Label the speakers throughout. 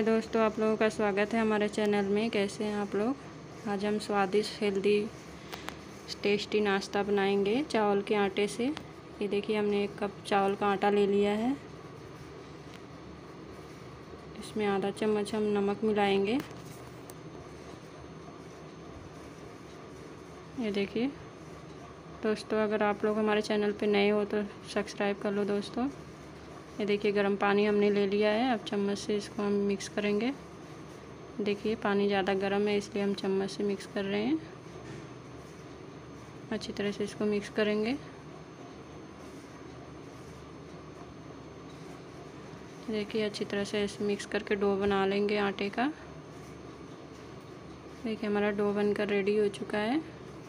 Speaker 1: दोस्तों, आप लोगों का स्वागत है हमारे चैनल में। कैसे हैं आप लोग। आज हम स्वादिष्ट हेल्दी टेस्टी नाश्ता बनाएंगे चावल के आटे से। ये देखिए, हमने 1 कप चावल का आटा ले लिया है। इसमें आधा चम्मच हम नमक मिलाएंगे। ये देखिए दोस्तों, अगर आप लोग हमारे चैनल पे नए हो तो सब्सक्राइब कर लो दोस्तों। ये देखिए, गर्म पानी हमने ले लिया है। अब चम्मच से इसको हम मिक्स करेंगे। देखिए, पानी ज़्यादा गर्म है, इसलिए हम चम्मच से मिक्स कर रहे हैं। अच्छी तरह से इसको मिक्स करेंगे। देखिए, अच्छी तरह से इसे मिक्स करके डो बना लेंगे आटे का। देखिए, हमारा डो बनकर रेडी हो चुका है।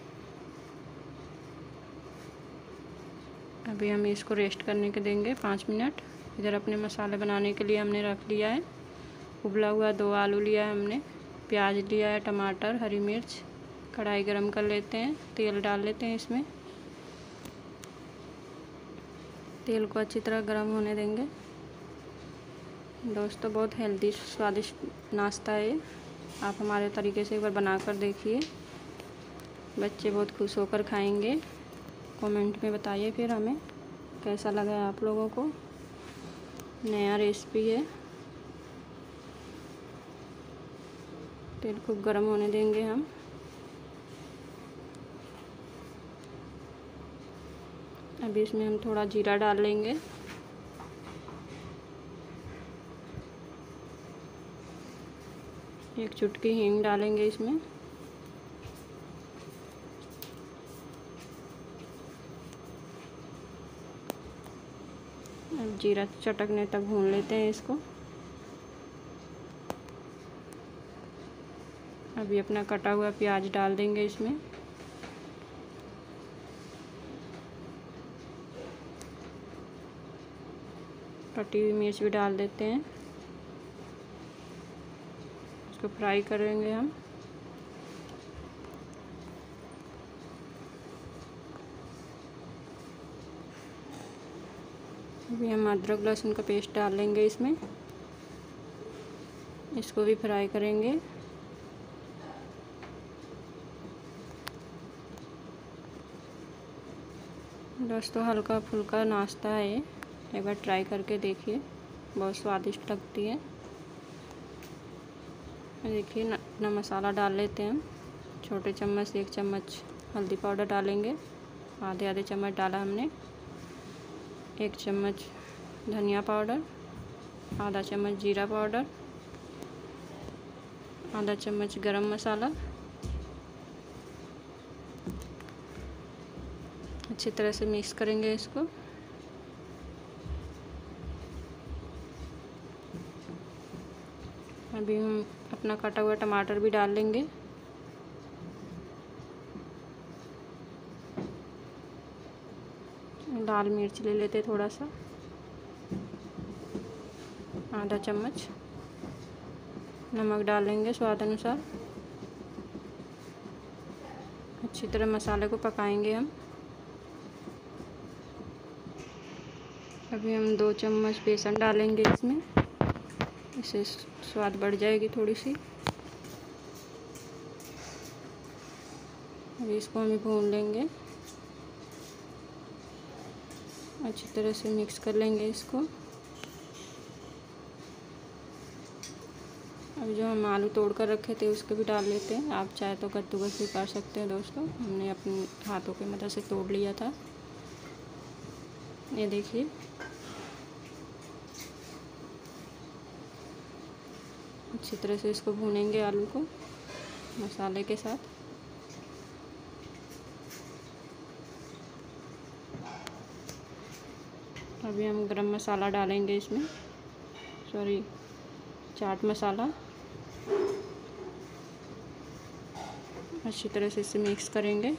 Speaker 1: अभी हम इसको रेस्ट करने के देंगे 5 मिनट। इधर अपने मसाले बनाने के लिए हमने रख लिया है। उबला हुआ 2 आलू लिया है हमने, प्याज लिया है, टमाटर, हरी मिर्च। कढ़ाई गरम कर लेते हैं, तेल डाल लेते हैं। इसमें तेल को अच्छी तरह गरम होने देंगे। दोस्तों, बहुत हेल्दी स्वादिष्ट नाश्ता है। आप हमारे तरीके से एक बार बनाकर देखिए। बच्चे बहुत खुश होकर खाएंगे। कमेंट में बताइए फिर हमें कैसा लगा है आप लोगों को। नया रेसिपी है। तेल खूब गर्म होने देंगे हम। अभी इसमें हम थोड़ा जीरा डाल लेंगे। एक चुटकी हींग डालेंगे इसमें। अब जीरा चटकने तक भून लेते हैं इसको। अभी अपना कटा हुआ प्याज डाल देंगे इसमें। कटी हुई मिर्च भी डाल देते हैं। इसको फ्राई करेंगे हम। अभी हम अदरक लहसुन का पेस्ट डाल लेंगे इसमें। इसको भी फ्राई करेंगे। दोस्तों, हल्का फुल्का नाश्ता है, एक बार ट्राई करके देखिए। बहुत स्वादिष्ट लगती है। देखिए, अपना मसाला डाल लेते हैं हम। छोटे चम्मच से 1 चम्मच हल्दी पाउडर डालेंगे। आधे चम्मच डाला हमने। 1 चम्मच धनिया पाउडर, आधा चम्मच जीरा पाउडर, आधा चम्मच गरम मसाला। अच्छी तरह से मिक्स करेंगे इसको। अभी हम अपना कटा हुआ टमाटर भी डाल लेंगे। लाल मिर्च ले लेते थोड़ा सा, आधा चम्मच। नमक डालेंगे स्वाद अनुसार। अच्छी तरह मसाले को पकाएंगे हम। अभी हम 2 चम्मच बेसन डालेंगे इसमें। इससे स्वाद बढ़ जाएगी थोड़ी सी। अभी इसको हम भून लेंगे। अच्छी तरह से मिक्स कर लेंगे इसको। अब जो हम आलू तोड़ कर रखे थे उसको भी डाल लेते हैं। आप चाहे तो कद्दूकस भी कर सकते हैं दोस्तों। हमने अपने हाथों की मदद से तोड़ लिया था। ये देखिए, अच्छी तरह से इसको भूनेंगे आलू को मसाले के साथ। अभी हम गरम मसाला डालेंगे इसमें, सॉरी चाट मसाला। अच्छी तरह से इसे मिक्स करेंगे।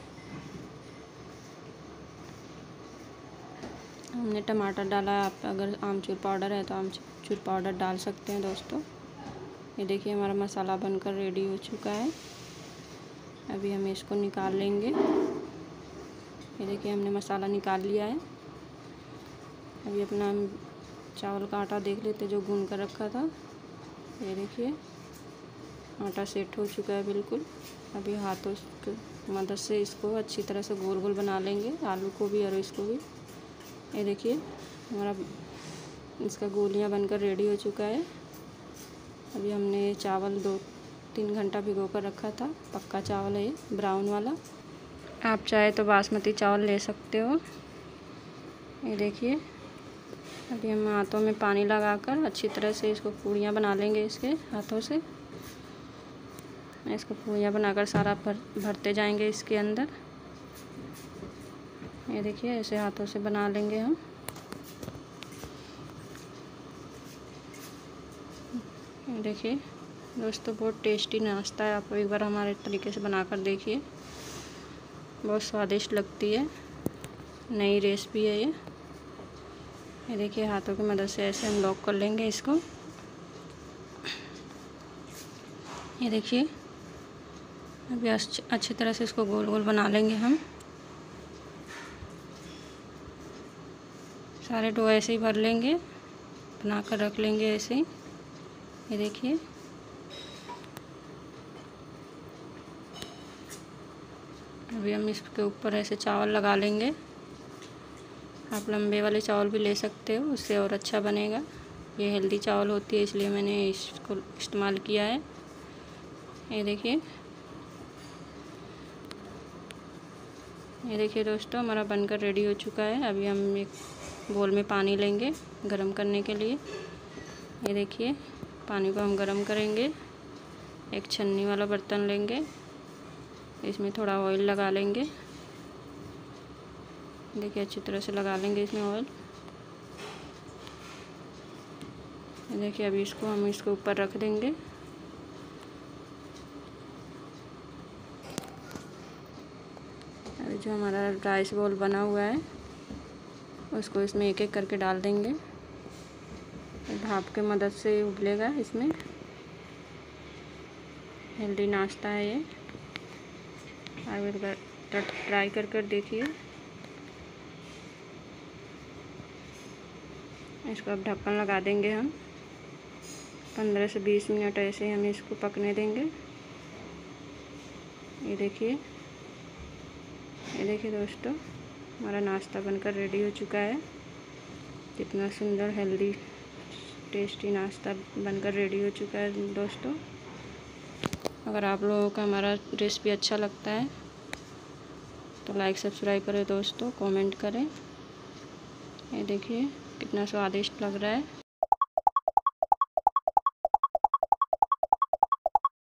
Speaker 1: हमने टमाटर डाला है। आप अगर आमचूर पाउडर है तो आमचूर पाउडर डाल सकते हैं दोस्तों। ये देखिए, हमारा मसाला बनकर रेडी हो चुका है। अभी हम इसको निकाल लेंगे। ये देखिए, हमने मसाला निकाल लिया है। अभी अपना चावल का आटा देख लेते जो गूंद कर रखा था। ये देखिए आटा सेट हो चुका है बिल्कुल। अभी हाथों की मदद से इसको अच्छी तरह से गोल गोल बना लेंगे, आलू को भी और इसको भी। ये देखिए हमारा इसका गोलियां बनकर रेडी हो चुका है। अभी हमने चावल 2-3 घंटा भिगो कर रखा था। पक्का चावल है ये, ब्राउन वाला। आप चाहे तो बासमती चावल ले सकते हो। ये देखिए अभी हम हाथों में पानी लगाकर अच्छी तरह से इसको पूड़ियाँ बना लेंगे इसके हाथों से। इसको पूड़ियाँ बनाकर सारा भरते जाएंगे इसके अंदर। ये देखिए ऐसे हाथों से बना लेंगे हम। देखिए दोस्तों बहुत टेस्टी नाश्ता है, आप एक बार हमारे तरीके से बनाकर देखिए, बहुत स्वादिष्ट लगती है। नई रेसिपी है ये देखिए हाथों की मदद से ऐसे हम लॉक कर लेंगे इसको। ये देखिए अभी अच्छी तरह से इसको गोल गोल बना लेंगे हम। सारे डो ऐसे ही भर लेंगे, बना कर रख लेंगे ऐसे ही। ये देखिए अभी हम इसके ऊपर ऐसे चावल लगा लेंगे। आप लंबे वाले चावल भी ले सकते हो, उससे और अच्छा बनेगा। ये हेल्दी चावल होती है इसलिए मैंने इसको इस्तेमाल किया है। ये देखिए दोस्तों हमारा बनकर रेडी हो चुका है। अभी हम एक बोल में पानी लेंगे गरम करने के लिए। ये देखिए पानी को हम गरम करेंगे। एक छन्नी वाला बर्तन लेंगे, इसमें थोड़ा ऑयल लगा लेंगे। देखिए अच्छी तरह से लगा लेंगे इसमें ऑयल। देखिए अभी इसको हम इसके ऊपर रख देंगे। अभी जो हमारा राइस बॉल बना हुआ है उसको इसमें एक एक करके डाल देंगे। भाप की मदद से उबलेगा इसमें। हेल्दी नाश्ता है ये, आप एक बार ट्राई कर देखिए। इसको अब ढक्कन लगा देंगे हम। 15 से 20 मिनट ऐसे हम इसको पकने देंगे। ये देखिए दोस्तों हमारा नाश्ता बनकर रेडी हो चुका है। कितना सुंदर हेल्दी टेस्टी नाश्ता बनकर रेडी हो चुका है दोस्तों। अगर आप लोगों का हमारा रेसिपी अच्छा लगता है तो लाइक सब्सक्राइब करें दोस्तों, कमेंट करें। ये देखिए कितना स्वादिष्ट लग रहा है।